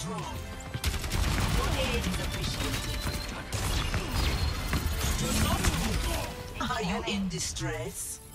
strong. Your aid is appreciated. Are you in distress?